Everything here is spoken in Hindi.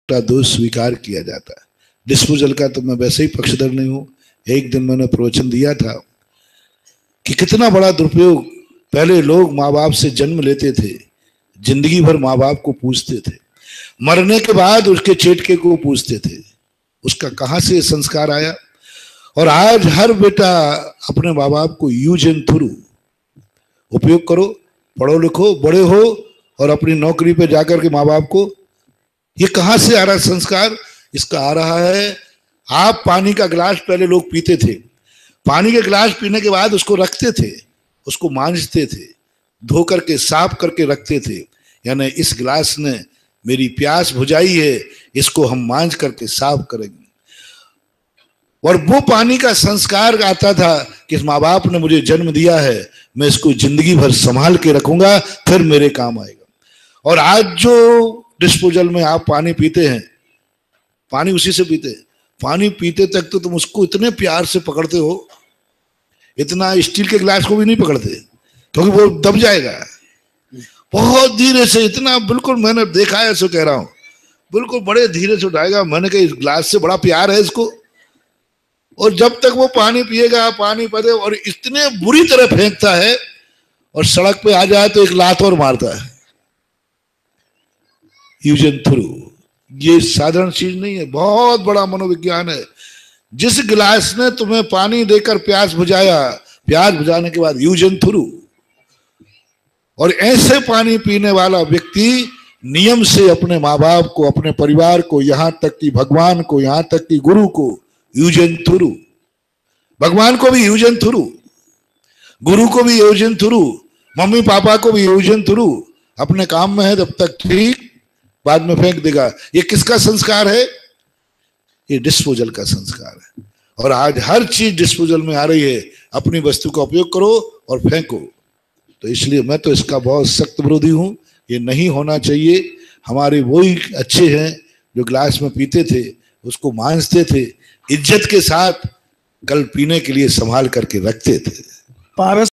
का दोष स्वीकार किया जाता है। डिस्पोजल का तो मैं वैसे ही पक्षधर नहीं हूं। एक दिन मैंने प्रवचन दिया था कि कितना बड़ा दुरुपयोग। पहले लोग माँ बाप से जन्म लेते थे, जिंदगी भर माँ बाप को पूछते थे, मरने के बाद उसके चेटके को पूछते थे, उसका कहाँ से संस्कार आया। और आज हर बेटा अपने माँ बाप को यूज एंड थ्रू उपयोग करो, पढ़ो लिखो, बड़े हो और अपनी नौकरी पे जाकर के माँ बाप को, ये कहाँ से आ रहा संस्कार? इसका आ रहा है, आप पानी का गिलास पहले लोग पीते थे, पानी के गिलास पीने के बाद उसको रखते थे, उसको मांजते थे, धो करके साफ करके रखते थे। यानी इस गिलास ने मेरी प्यास बुझाई है, इसको हम मांज करके साफ करेंगे। और वो पानी का संस्कार आता था कि इस माँ बाप ने मुझे जन्म दिया है, मैं इसको जिंदगी भर संभाल के रखूंगा, फिर मेरे काम आएगा। और आज जो डिस्पोजल में आप पानी पीते हैं, पानी उसी से पीते हैं। पानी पीते तक तो तुम उसको इतने प्यार से पकड़ते हो, इतना स्टील के गिलास को भी नहीं पकड़ते क्योंकि वो दब जाएगा। बहुत धीरे से, इतना बिल्कुल मैंने देखा है, सो कह रहा हूं, बिल्कुल बड़े धीरे से उठाएगा। मैंने कहा इस गिलास से बड़ा प्यार है इसको। और जब तक वो पानी पिएगा, पानी पीते, और इतने बुरी तरह फेंकता है, और सड़क पे आ जाए तो एक लात और मारता है। यूज एंड थ्रू, ये साधारण चीज नहीं है, बहुत बड़ा मनोविज्ञान है। जिस गिलास ने तुम्हें पानी देकर प्यास बुझाया, प्यास बुझाने के बाद यूज एंड थ्रू। और ऐसे पानी पीने वाला व्यक्ति नियम से अपने माँ बाप को, अपने परिवार को, यहां तक कि भगवान को, यहां तक कि गुरु को यूज एंड थ्रू, भगवान को भी यूज एंड थ्रू, गुरु को भी use and through, mummy papa को भी यूज एंड थ्रू। अपने काम में है तब तक ठीक, बाद में फेंक देगा। ये किसका संस्कार है? ये डिस्पोजल का संस्कार है। और आज हर चीज डिस्पोजल में आ रही है। अपनी वस्तु का उपयोग करो और फेंको। तो इसलिए मैं तो इसका बहुत सख्त विरोधी हूं। ये नहीं होना चाहिए। हमारे वही अच्छे हैं जो गिलास में पीते थे, उसको मांजते थे, इज्जत के साथ कल पीने के लिए संभाल करके रखते थे।